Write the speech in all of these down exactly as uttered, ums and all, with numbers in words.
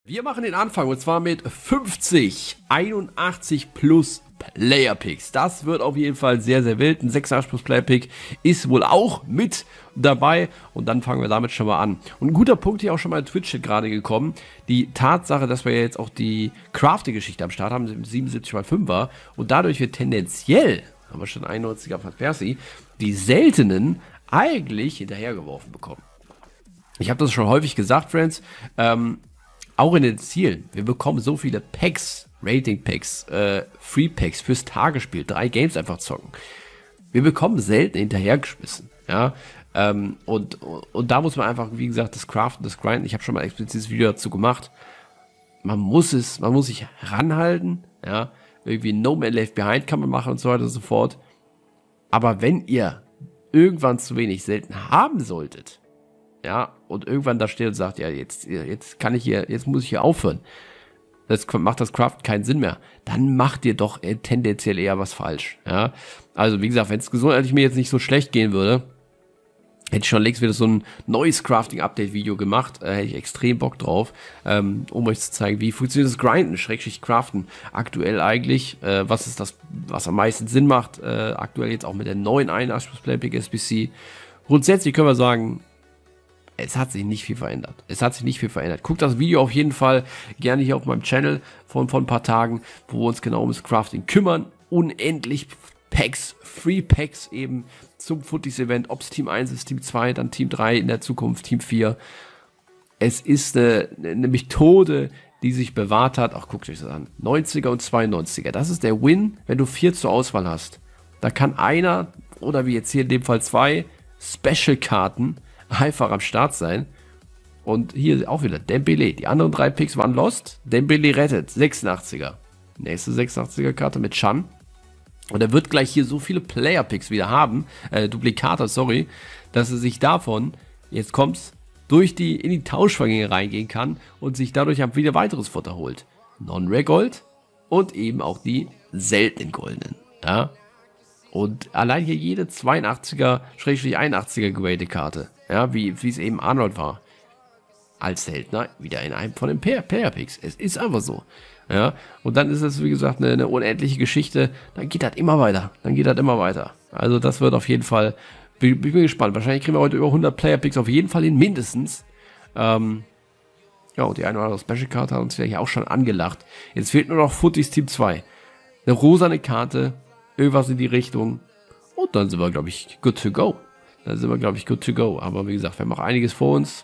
Wir machen den Anfang und zwar mit fünfzig, einundachtzig plus Player Picks. Das wird auf jeden Fall sehr, sehr wild. Ein sechsundachtzig plus Player Pick ist wohl auch mit dabei und dann fangen wir damit schon mal an. Und ein guter Punkt hier auch schon mal in Twitch gerade gekommen. Die Tatsache, dass wir jetzt auch die Crafting-Geschichte am Start haben, siebenundsiebzig mal fünfer und dadurch wird tendenziell, haben wir schon einundneunziger Van Persie, die seltenen eigentlich hinterhergeworfen bekommen. Ich habe das schon häufig gesagt, Friends, ähm, auch in den Zielen. Wir bekommen so viele Packs, Rating-Packs, äh, Free-Packs fürs Tagesspiel, drei Games einfach zocken. Wir bekommen selten hinterhergeschmissen, ja. Ähm, und, und da muss man einfach, wie gesagt, das Craften, das Grinden, ich habe schon mal ein explizites Video dazu gemacht. Man muss es, man muss sich ranhalten, ja. Irgendwie No Man Left Behind kann man machen und so weiter und so fort. Aber wenn ihr irgendwann zu wenig selten haben solltet, ja, und irgendwann da steht und sagt, ja, jetzt, jetzt kann ich hier, jetzt muss ich hier aufhören. Das macht das Craft keinen Sinn mehr. Dann macht ihr doch tendenziell eher was falsch, ja. Also, wie gesagt, wenn es gesundheitlich mir jetzt nicht so schlecht gehen würde, hätte ich schon längst wieder so ein neues Crafting-Update-Video gemacht. Äh, hätte ich extrem Bock drauf, ähm, um euch zu zeigen, wie funktioniert das Grinden, Schrägstrich Craften aktuell eigentlich. Äh, was ist das, was am meisten Sinn macht, äh, aktuell jetzt auch mit der neuen einundachtzig plus Player Pick S B C. Grundsätzlich können wir sagen, es hat sich nicht viel verändert. Es hat sich nicht viel verändert. Guckt das Video auf jeden Fall gerne hier auf meinem Channel von, von ein paar Tagen, wo wir uns genau ums Crafting kümmern. Unendlich Packs, Free Packs eben zum Footies-Event. Ob es Team eins ist, Team zwei, dann Team drei, in der Zukunft Team vier. Es ist eine, eine Methode, die sich bewahrt hat. Ach, guckt euch das an. neunziger und zweiundneunziger. Das ist der Win, wenn du vier zur Auswahl hast. Da kann einer, oder wie jetzt hier in dem Fall zwei, Special-Karten einfach am Start sein. Und hier auch wieder Dembele. Die anderen drei Picks waren lost. Dembele rettet. sechsundachtziger. Nächste sechsundachtziger Karte mit Chan. Und er wird gleich hier so viele Player Picks wieder haben. Äh, Duplikate, sorry. Dass er sich davon, jetzt kommt's, durch die, in die Tauschvorgänge reingehen kann. Und sich dadurch auch wieder weiteres Futter holt. Non-Rare Gold. Und eben auch die seltenen Goldenen. Ja. Und allein hier jede zweiundachtziger, einundachtziger gewählte Karte. Ja, wie es eben Arnold war. Als Seltener wieder in einem von den Player Picks. Es ist einfach so. Ja, und dann ist es, wie gesagt, eine, eine unendliche Geschichte. Dann geht das immer weiter. Dann geht das immer weiter. Also das wird auf jeden Fall, ich bin gespannt. Wahrscheinlich kriegen wir heute über hundert Player Picks auf jeden Fall hin, mindestens. Ähm, ja, und die eine oder andere Special Karte hat uns ja hier auch schon angelacht. Jetzt fehlt nur noch Footies Team zwei. Eine rosane Karte, irgendwas in die Richtung. Und dann sind wir, glaube ich, good to go. Dann sind wir, glaube ich, good to go. Aber wie gesagt, wir haben auch einiges vor uns.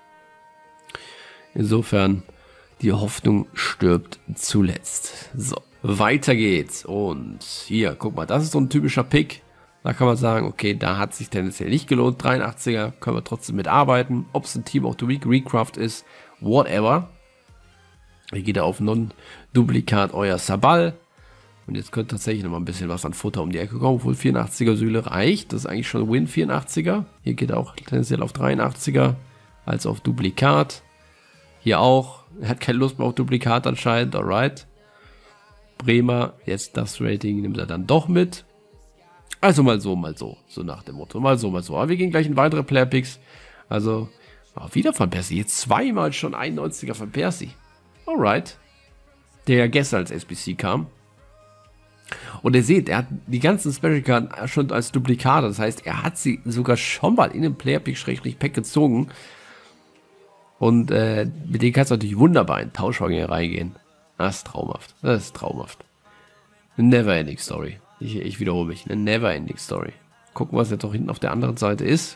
Insofern, die Hoffnung stirbt zuletzt. So, weiter geht's. Und hier, guck mal, das ist so ein typischer Pick. Da kann man sagen, okay, da hat sich tendenziell nicht gelohnt. dreiundachtziger können wir trotzdem mitarbeiten. Ob es ein Team of the Week Recraft ist, whatever. Hier geht er auf Non-Duplikat euer Sabal. Und jetzt könnte tatsächlich noch mal ein bisschen was an Futter um die Ecke kommen, obwohl vierundachtziger Sühle reicht. Das ist eigentlich schon Win, vierundachtziger. Hier geht er auch tendenziell auf dreiundachtziger als auf Duplikat. Hier auch. Er hat keine Lust mehr auf Duplikat anscheinend. Alright. Bremer, jetzt das Rating nimmt er dann doch mit. Also mal so, mal so. So nach dem Motto. Mal so, mal so. Aber wir gehen gleich in weitere Player Picks. Also, oh, wieder Van Persie. Jetzt zweimal schon einundneunziger Van Persie. Alright. Der ja gestern als S B C kam. Und ihr seht, er hat die ganzen Special Karten schon als Duplikate. Das heißt, er hat sie sogar schon mal in den Player Pick-Pack gezogen. Und äh, mit denen kannst du natürlich wunderbar in Tauschvorgänge reingehen. Das ist traumhaft. Das ist traumhaft. Eine Never-Ending Story. Ich, ich wiederhole mich. Eine Never-Ending Story. Gucken, was jetzt auch hinten auf der anderen Seite ist.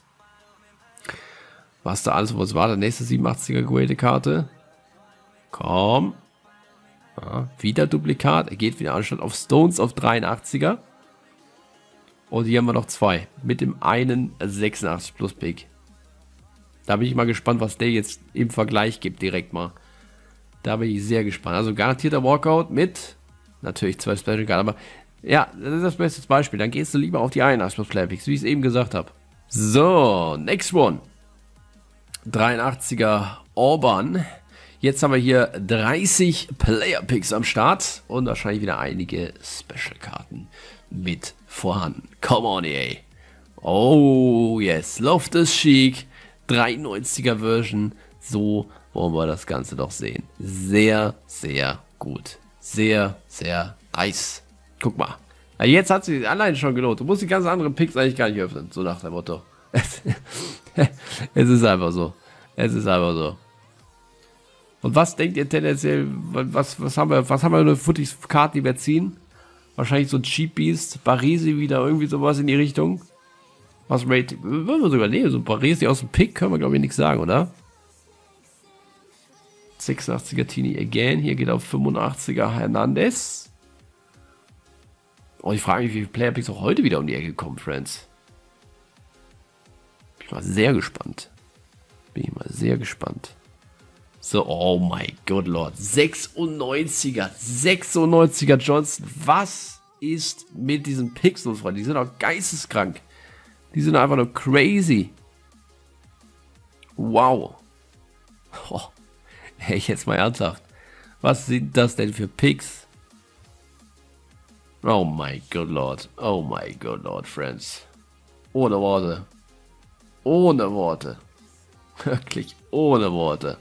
Was da alles, was war. Der nächste siebenundachtziger gewählte Karte. Komm. Ja, wieder Duplikat. Er geht wieder anstatt auf Stones auf dreiundachtziger. Und hier haben wir noch zwei. Mit dem einen sechsundachtzig plus Pick. Da bin ich mal gespannt, was der jetzt im Vergleich gibt, direkt mal. Da bin ich sehr gespannt. Also garantierter Walkout mit natürlich zwei Special Cards. Aber ja, das ist das beste Beispiel. Dann gehst du lieber auf die einundachtzig plus Player Picks, wie ich es eben gesagt habe. So, next one. dreiundachtziger Orban. Jetzt haben wir hier dreißig Player Picks am Start und wahrscheinlich wieder einige Special Karten mit vorhanden. Come on, ey. Oh, yes. Loftus Cheek. dreiundneunziger Version. So wollen wir das Ganze doch sehen. Sehr, sehr gut. Sehr, sehr nice. Guck mal. Ja, jetzt hat sie allein schon gelohnt. Du musst die ganzen anderen Picks eigentlich gar nicht öffnen. So nach dem Motto. Es ist einfach so. Es ist einfach so. Und was denkt ihr tendenziell, was, was haben wir, was haben wir für eine Footies-Karte, die wir ziehen? Wahrscheinlich so ein Cheap Beast, Baresi wieder, irgendwie sowas in die Richtung. Was Rate, würden wir sogar nehmen, so ein Baresi aus dem Pick, können wir glaube ich nichts sagen, oder? sechsundachtziger Tini again, hier geht auf fünfundachtziger Hernandez. Oh, ich frage mich, wie viele Player Picks auch heute wieder um die Ecke kommen, Friends. Bin ich mal sehr gespannt. Bin ich mal sehr gespannt. So, oh mein Gott, Lord. sechsundneunziger. sechsundneunziger Johnson. Was ist mit diesen Picks los, Freunde? Die sind auch geisteskrank. Die sind einfach nur crazy. Wow. Oh. Hey, jetzt mal ernsthaft. Was sind das denn für Picks? Oh mein Gott, Lord. Oh mein Gott, Lord, Friends. Ohne Worte. Ohne Worte. Wirklich ohne Worte.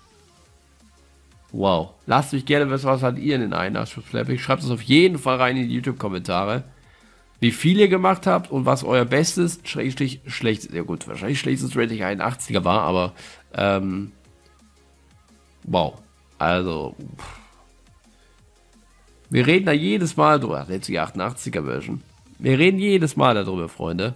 Wow. Lasst mich gerne wissen, was hat ihr in den Einachspiel-Pick? Schreibt es auf jeden Fall rein in die YouTube-Kommentare. Wie viel ihr gemacht habt und was euer bestes, schrägstrich, schlechtes, ja gut, wahrscheinlich schlechtes Rating einundachtziger war, aber, ähm, wow. Also, pff. Wir reden da jedes Mal drüber, jetzt die achtundachtziger Version. Wir reden jedes Mal darüber, Freunde.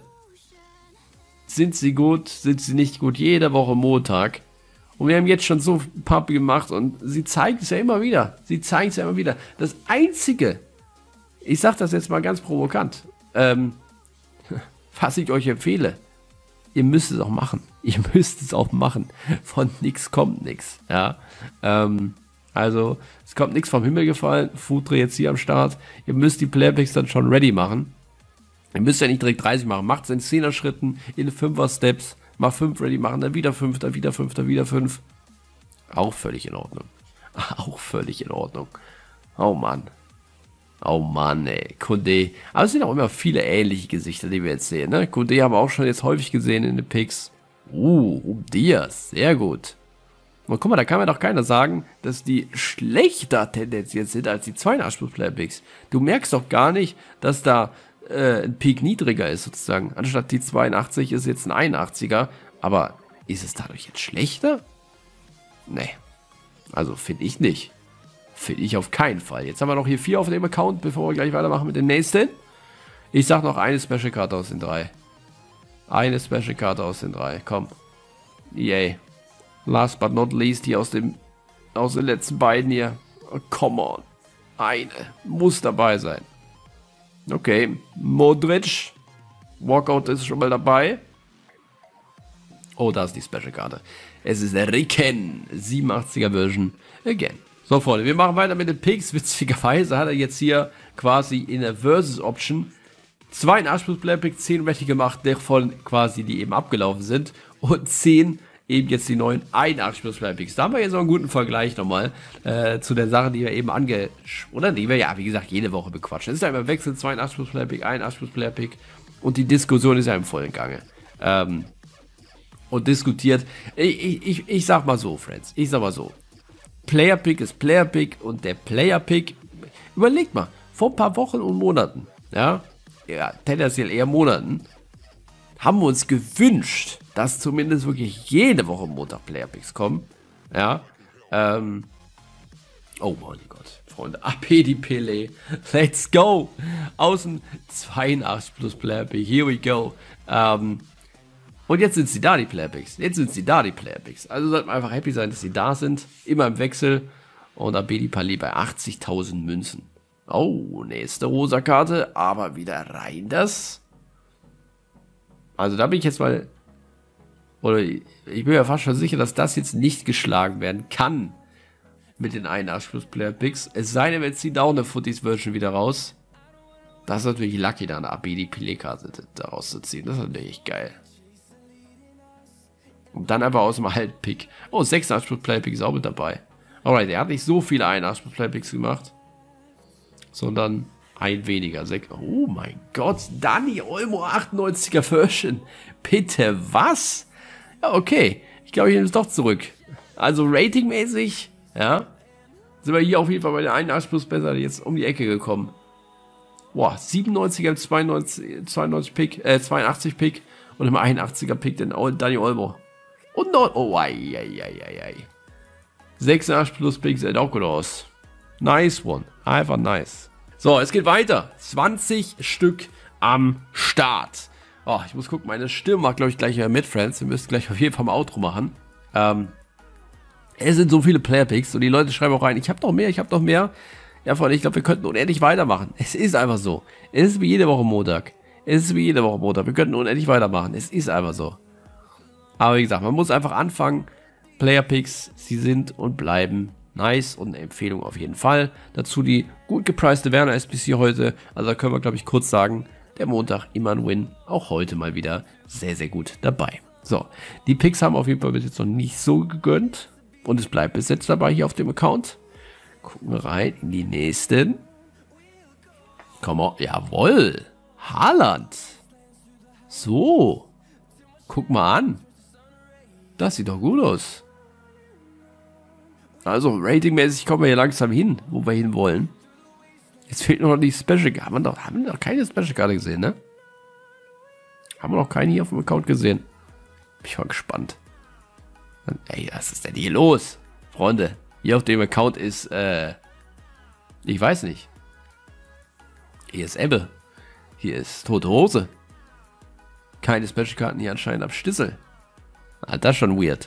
Sind sie gut, sind sie nicht gut, jede Woche Montag. Und wir haben jetzt schon so ein paar gemacht und sie zeigen es ja immer wieder. Sie zeigen es ja immer wieder. Das Einzige, ich sage das jetzt mal ganz provokant, ähm, was ich euch empfehle, ihr müsst es auch machen. Ihr müsst es auch machen. Von nichts kommt nichts. Ja, ähm, also es kommt nichts vom Himmel gefallen. Futre jetzt hier am Start. Ihr müsst die Playpicks dann schon ready machen. Ihr müsst ja nicht direkt dreißig machen. Macht es in zehner Schritten, in fünfer Steps. Mal fünf ready machen, dann wieder fünf, dann wieder fünf, dann wieder fünf. Auch völlig in Ordnung. Auch völlig in Ordnung. Oh Mann. Oh Mann, ey. Kunde. Aber es sind auch immer viele ähnliche Gesichter, die wir jetzt sehen. Ne? Kunde haben wir auch schon jetzt häufig gesehen in den Picks. Uh, um Diaz. Sehr gut. Und guck mal, da kann mir doch keiner sagen, dass die schlechter tendenziert sind als die zweiundachtzig-Player-Picks. Du merkst doch gar nicht, dass da äh, ein Peak niedriger ist sozusagen. Anstatt die zweiundachtzig ist jetzt ein einundachtziger. Aber ist es dadurch jetzt schlechter? Nee. Also finde ich nicht. Finde ich auf keinen Fall. Jetzt haben wir noch hier vier auf dem Account, bevor wir gleich weitermachen mit den nächsten. Ich sag noch eine Special-Karte aus den drei. Eine Special-Karte aus den drei. Komm. Yay. Last but not least hier aus dem aus den letzten beiden hier. Oh, come on. Eine. Muss dabei sein. Okay. Modric. Walkout ist schon mal dabei. Oh, da ist die Special-Karte. Es ist der Ricken. siebenundachtziger Version. Again. So, Freunde, wir machen weiter mit den Picks. Witzigerweise hat er jetzt hier quasi in der Versus-Option zweiundachtzig Player-Pick, zehn Ready gemacht, davon quasi, die eben abgelaufen sind. Und zehn eben jetzt die neuen einundachtzig Player-Picks. Da haben wir jetzt noch einen guten Vergleich nochmal äh, zu der Sache, die wir eben ange... Oder die wir ja, wie gesagt, jede Woche bequatschen. Es ist ja immer Wechsel, zweiundachtzig Player-Pick, einundachtzig Player-Pick. Und die Diskussion ist ja im vollen Gange. Ähm, und diskutiert. Ich, ich, ich sag mal so, Friends. Ich sag mal so. Player-Pick ist Player-Pick und der Player-Pick, überlegt mal, vor ein paar Wochen und Monaten, ja, ja, tendenziell eher Monaten, haben wir uns gewünscht, dass zumindest wirklich jede Woche Montag Player-Picks kommen, ja, ähm, oh mein Gott, Freunde, A P die Pele, let's go, außen zweiundachtzig plus Player-Pick, here we go, ähm, und jetzt sind sie da, die Playpicks. Jetzt sind sie da, die Playpicks. Also sollten wir einfach happy sein, dass sie da sind. Immer im Wechsel. Und Abedi Palais bei achtzigtausend Münzen. Oh, nächste rosa Karte. Aber wieder rein das. Also da bin ich jetzt mal... Oder ich bin mir fast schon sicher, dass das jetzt nicht geschlagen werden kann. Mit den einundachtzig plus Playpicks. Es sei denn, wir ziehen auch eine Footies-Version wieder raus. Das ist natürlich lucky, da eine Abedi Palais-Karte daraus zu ziehen. Das ist natürlich geil. Und dann einfach aus dem alten Pick. Oh, sechsundachtzig plus Player-Pick ist auch mit dabei. Alright, er hat nicht so viele einundachtzig plus Player-Picks gemacht. Sondern ein weniger. Oh mein Gott, Dani Olmo achtundneunziger Version. Bitte, was? Ja, okay. Ich glaube, ich nehme es doch zurück. Also ratingmäßig, ja, sind wir hier auf jeden Fall bei der einundachtzig plus besser jetzt um die Ecke gekommen. Boah, siebenundneunziger, zweiundneunzig, zweiundneunzig Pick, äh, zweiundachtzig Pick und im einundachtziger Pick den Dani Olmo. Und noch, oh, ei, ei, ei, ei, ei. sechsundachtzig plus Pick sieht auch gut aus. Nice one, einfach nice. So, es geht weiter. zwanzig Stück am Start. Oh, ich muss gucken, meine Stimme macht, glaube ich, gleich wieder mit, Friends. Wir müssen gleich auf jeden Fall mal Outro machen. Ähm, es sind so viele Player-Picks und die Leute schreiben auch rein, ich habe noch mehr, ich habe noch mehr. Ja, Freunde, ich glaube, wir könnten unendlich weitermachen. Es ist einfach so. Es ist wie jede Woche Montag. Es ist wie jede Woche Montag. Wir könnten unendlich weitermachen. Es ist einfach so. Aber wie gesagt, man muss einfach anfangen. Player-Picks, sie sind und bleiben nice und eine Empfehlung auf jeden Fall. Dazu die gut gepreiste Werner S B C heute. Also da können wir, glaube ich, kurz sagen, der Montag immer ein Win. Auch heute mal wieder sehr, sehr gut dabei. So, die Picks haben auf jeden Fall bis jetzt noch nicht so gegönnt. Und es bleibt bis jetzt dabei hier auf dem Account. Gucken wir rein in die nächsten. Komm mal, jawohl. Haaland. So. Guck mal an. Das sieht doch gut aus. Also, ratingmäßig kommen wir hier langsam hin, wo wir hin wollen. Jetzt fehlt noch die Special Card. Haben wir noch, haben wir noch keine Special Card gesehen, ne? Haben wir noch keine hier auf dem Account gesehen. Bin ich mal gespannt. Ey, was ist denn hier los? Freunde, hier auf dem Account ist, äh, ich weiß nicht. Hier ist Ebbe. Hier ist Tote Hose. Keine Special Karten hier anscheinend ab Stissel. Ah, das ist schon weird.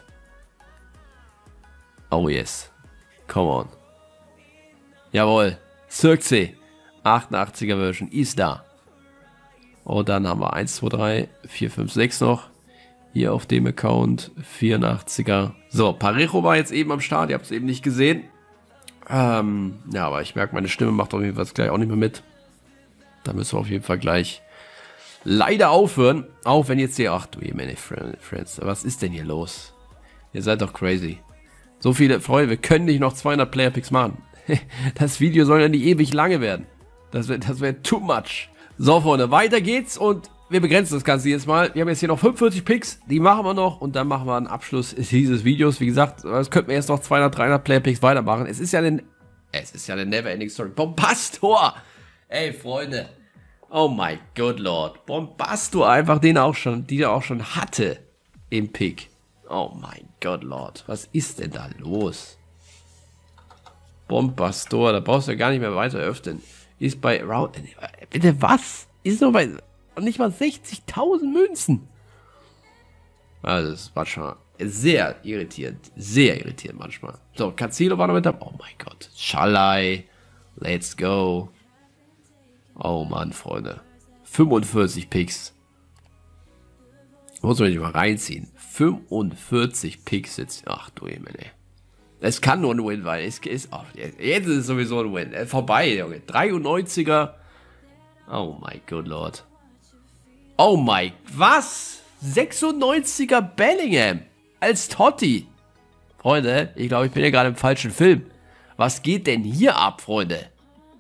Oh yes. Come on. Jawohl. Circe. achtundachtziger Version ist da. Und dann haben wir eins, zwei, drei, vier, fünf, sechs noch. Hier auf dem Account. vierundachtziger. So, Parejo war jetzt eben am Start. Ihr habt es eben nicht gesehen. Ähm, ja, aber ich merke, meine Stimme macht auf jeden Fall gleich auch nicht mehr mit. Da müssen wir auf jeden Fall gleich leider aufhören. Auch wenn jetzt hier, ach du, ihr meine Friends, was ist denn hier los? Ihr seid doch crazy. So viele Freunde, wir können nicht noch zweihundert Player Picks machen. Das Video soll ja nicht ewig lange werden. Das wäre das wär too much. So, Freunde, weiter geht's und wir begrenzen das Ganze jetzt mal. Wir haben jetzt hier noch fünfundvierzig Picks, die machen wir noch und dann machen wir einen Abschluss dieses Videos. Wie gesagt, das könnten wir jetzt noch zweihundert, dreihundert Player Picks weitermachen. Es ist ja eine, es ist ja eine Never-Ending Story. Bombastor! Ey, Freunde. Oh my good Lord. Bombastor einfach, den auch schon, die er auch schon hatte im Pick. Oh mein Gott, Lord. Was ist denn da los? Bombastor, da brauchst du ja gar nicht mehr weiter öffnen. Ist bei Round... Bitte was? Ist nur bei... nicht mal sechzigtausend Münzen. Also das war schon sehr irritierend. Sehr irritierend manchmal. So, Cancelo war noch mit dabei. Oh mein Gott. Schalai. Let's go. Oh Mann, Freunde. fünfundvierzig Picks. Muss man nicht mal reinziehen. fünfundvierzig Picks jetzt. Ach du Himmel, ey. Es kann nur ein Win, weil es ist. Oh, jetzt ist es sowieso ein Win. Äh, vorbei, Junge. dreiundneunziger. Oh mein Gott, Lord. Oh mein. Was? sechsundneunziger Bellingham. Als Totti. Freunde, ich glaube, ich bin ja gerade im falschen Film. Was geht denn hier ab, Freunde?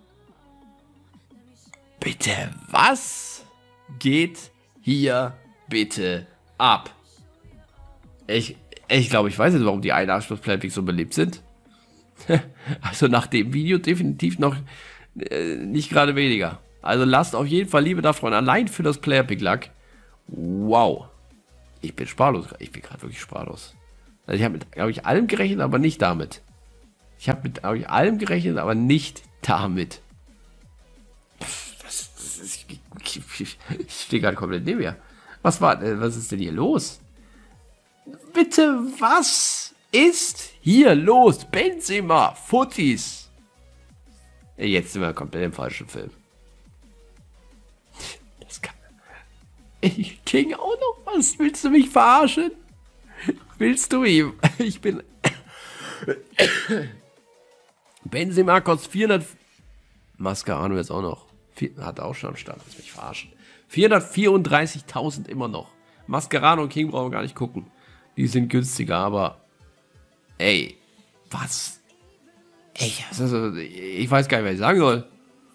Bitte, was geht hier bitte ab? Ich, ich glaube, ich weiß jetzt, warum die einundachtzig plus Player Picks so beliebt sind. Also nach dem Video definitiv noch äh, nicht gerade weniger. Also lasst auf jeden Fall Liebe da, Freunde. Allein für das Player Pick Luck. Wow. Ich bin sprachlos. Ich bin gerade wirklich sprachlos. Also ich habe mit, glaube ich, allem gerechnet, aber nicht damit. Ich habe mit, glaube ich, allem gerechnet, aber nicht damit. Das, das ist, ich, ich, ich, ich stehe gerade komplett neben mir. Was war, was ist denn hier los? Bitte, was ist hier los? Benzema, Footies. Jetzt sind wir komplett im falschen Film. Das kann... Ich King auch noch was? Willst du mich verarschen? Willst du ihm? Ich bin... Benzema kostet vierhundert... Mascherano jetzt auch noch. Hat auch schon am Start. Willst du mich verarschen? vierhundertvierunddreißigtausend immer noch. Mascherano und King brauchen wir gar nicht gucken. Die sind günstiger, aber... Ey, was? Ey, also, ich weiß gar nicht, was ich sagen soll.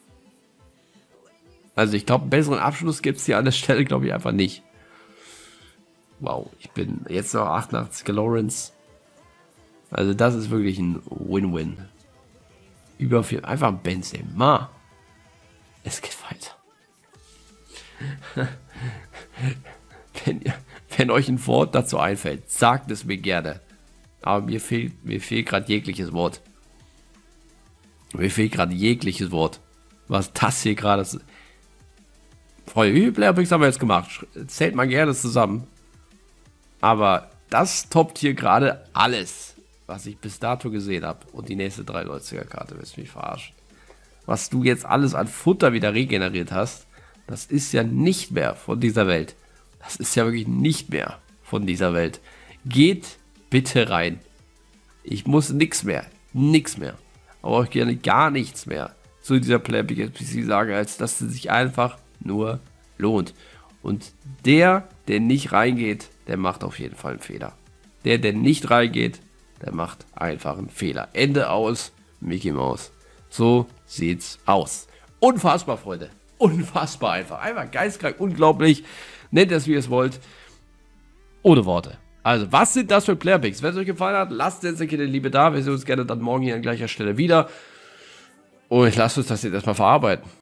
Also ich glaube, einen besseren Abschluss gibt es hier an der Stelle, glaube ich, einfach nicht. Wow, ich bin jetzt noch achtundachtziger Lawrence. Also das ist wirklich ein Win-Win. Über vier, einfach ein Benzema. Es geht weiter. wenn, ihr, wenn euch ein Wort dazu einfällt, sagt es mir gerne. Aber mir fehlt, mir fehlt gerade jegliches Wort. Mir fehlt gerade jegliches Wort. Was das hier gerade ist. Freunde, wie viele Playerpicks haben wir jetzt gemacht? Zählt mal gerne zusammen. Aber das toppt hier gerade alles, was ich bis dato gesehen habe. Und die nächste dreiundneunziger Karte, willst du mich verarschen. Was du jetzt alles an Futter wieder regeneriert hast, das ist ja nicht mehr von dieser Welt. Das ist ja wirklich nicht mehr von dieser Welt. Geht bitte rein. Ich muss nichts mehr. Nix mehr. Aber ich gerne gar nichts mehr zu dieser Playerpick N P C sagen, als dass sie sich einfach nur lohnt. Und der, der nicht reingeht, der macht auf jeden Fall einen Fehler. Der, der nicht reingeht, der macht einfach einen Fehler. Ende aus, Mickey Mouse. So sieht's aus. Unfassbar, Freunde. Unfassbar einfach. Einfach geistkrank, unglaublich. Nennt es, wie ihr es wollt. Ohne Worte. Also, was sind das für Playerpicks? Wenn es euch gefallen hat, lasst jetzt eine Liebe da. Wir sehen uns gerne dann morgen hier an gleicher Stelle wieder. Und ich lasse uns das jetzt erstmal verarbeiten.